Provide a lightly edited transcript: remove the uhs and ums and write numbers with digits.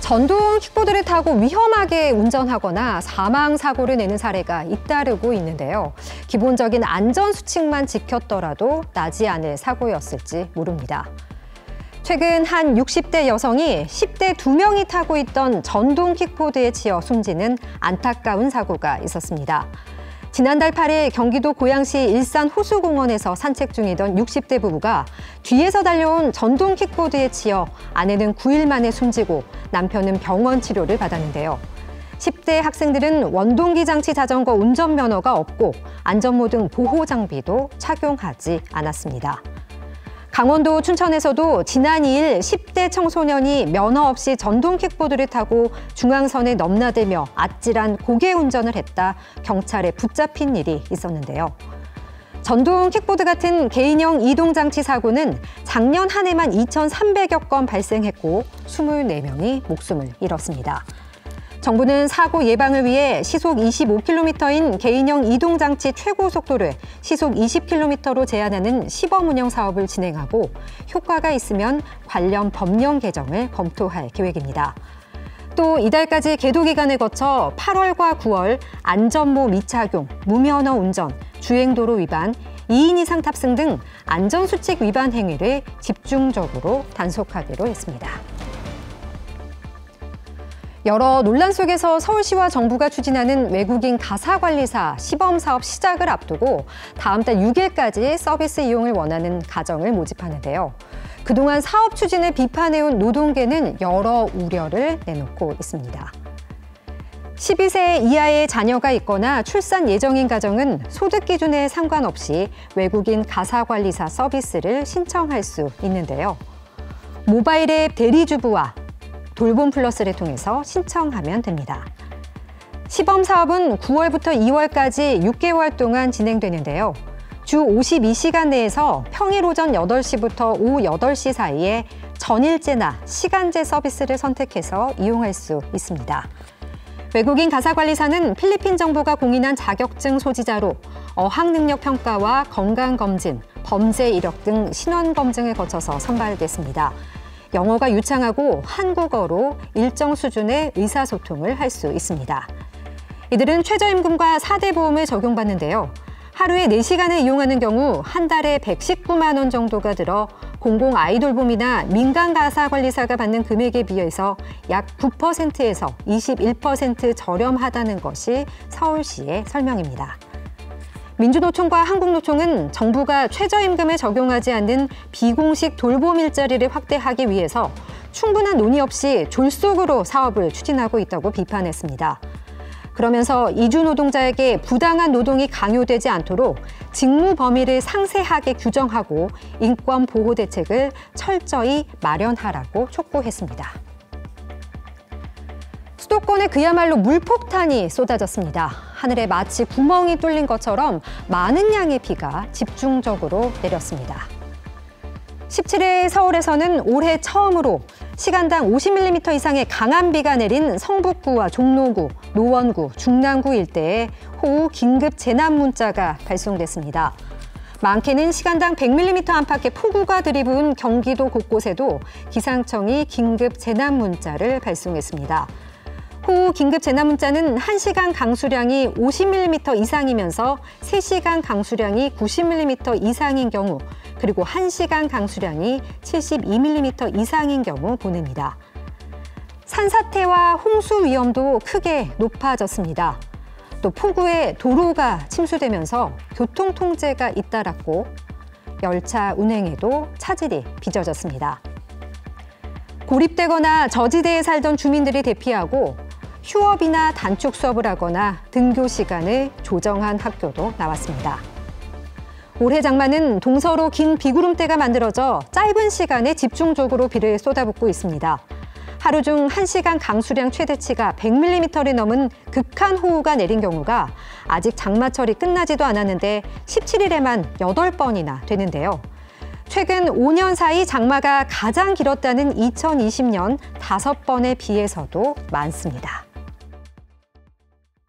전동 킥보드를 타고 위험하게 운전하거나 사망 사고를 내는 사례가 잇따르고 있는데요. 기본적인 안전 수칙만 지켰더라도 나지 않을 사고였을지 모릅니다. 최근 한 60대 여성이 10대 2명이 타고 있던 전동 킥보드에 치여 숨지는 안타까운 사고가 있었습니다. 지난달 8일 경기도 고양시 일산 호수공원에서 산책 중이던 60대 부부가 뒤에서 달려온 전동 킥보드에 치여 아내는 9일 만에 숨지고 남편은 병원 치료를 받았는데요. 10대 학생들은 원동기 장치 자전거 운전면허가 없고 안전모 등 보호 장비도 착용하지 않았습니다. 강원도 춘천에서도 지난 2일 10대 청소년이 면허 없이 전동 킥보드를 타고 중앙선에 넘나들며 아찔한 고개 운전을 했다 경찰에 붙잡힌 일이 있었는데요. 전동 킥보드 같은 개인형 이동장치 사고는 작년 한 해만 2,300여 건 발생했고 24명이 목숨을 잃었습니다. 정부는 사고 예방을 위해 시속 25km인 개인형 이동장치 최고 속도를 시속 20km로 제한하는 시범 운영 사업을 진행하고 효과가 있으면 관련 법령 개정을 검토할 계획입니다. 또 이달까지 계도 기간을 거쳐 8월과 9월 안전모 미착용, 무면허 운전, 주행도로 위반, 2인 이상 탑승 등 안전수칙 위반 행위를 집중적으로 단속하기로 했습니다. 여러 논란 속에서 서울시와 정부가 추진하는 외국인 가사관리사 시범사업 시작을 앞두고 다음 달 6일까지 서비스 이용을 원하는 가정을 모집하는데요. 그동안 사업 추진을 비판해온 노동계는 여러 우려를 내놓고 있습니다. 12세 이하의 자녀가 있거나 출산 예정인 가정은 소득 기준에 상관없이 외국인 가사관리사 서비스를 신청할 수 있는데요. 모바일 앱 대리주부와 돌봄 플러스를 통해서 신청하면 됩니다. 시범 사업은 9월부터 2월까지 6개월 동안 진행되는데요. 주 52시간 내에서 평일 오전 8시부터 오후 8시 사이에 전일제나 시간제 서비스를 선택해서 이용할 수 있습니다. 외국인 가사관리사는 필리핀 정부가 공인한 자격증 소지자로 어학능력 평가와 건강검진, 범죄 이력 등 신원검증을 거쳐서 선발됐습니다. 영어가 유창하고 한국어로 일정 수준의 의사소통을 할 수 있습니다. 이들은 최저임금과 4대 보험을 적용받는데요. 하루에 4시간을 이용하는 경우 한 달에 119만 원 정도가 들어 공공 아이돌봄이나 민간 가사관리사가 받는 금액에 비해서 약 9%에서 21% 저렴하다는 것이 서울시의 설명입니다. 민주노총과 한국노총은 정부가 최저임금에 적용하지 않는 비공식 돌봄 일자리를 확대하기 위해서 충분한 논의 없이 졸속으로 사업을 추진하고 있다고 비판했습니다. 그러면서 이주 노동자에게 부당한 노동이 강요되지 않도록 직무 범위를 상세하게 규정하고 인권 보호 대책을 철저히 마련하라고 촉구했습니다. 수도권에 그야말로 물폭탄이 쏟아졌습니다. 하늘에 마치 구멍이 뚫린 것처럼 많은 양의 비가 집중적으로 내렸습니다. 17일 서울에서는 올해 처음으로 시간당 50mm 이상의 강한 비가 내린 성북구와 종로구, 노원구, 중랑구 일대에 호우 긴급 재난 문자가 발송됐습니다. 많게는 시간당 100mm 안팎의 폭우가 들이부은 경기도 곳곳에도 기상청이 긴급 재난 문자를 발송했습니다. 호우 긴급 재난 문자는 1시간 강수량이 50mm 이상이면서 3시간 강수량이 90mm 이상인 경우, 그리고 1시간 강수량이 72mm 이상인 경우 보냅니다. 산사태와 홍수 위험도 크게 높아졌습니다. 또 폭우에 도로가 침수되면서 교통 통제가 잇따랐고 열차 운행에도 차질이 빚어졌습니다. 고립되거나 저지대에 살던 주민들이 대피하고 휴업이나 단축 수업을 하거나 등교 시간을 조정한 학교도 나왔습니다. 올해 장마는 동서로 긴 비구름대가 만들어져 짧은 시간에 집중적으로 비를 쏟아붓고 있습니다. 하루 중 1시간 강수량 최대치가 100mm를 넘은 극한 호우가 내린 경우가 아직 장마철이 끝나지도 않았는데 17일에만 8번이나 되는데요. 최근 5년 사이 장마가 가장 길었다는 2020년 5번에 비해서도 많습니다.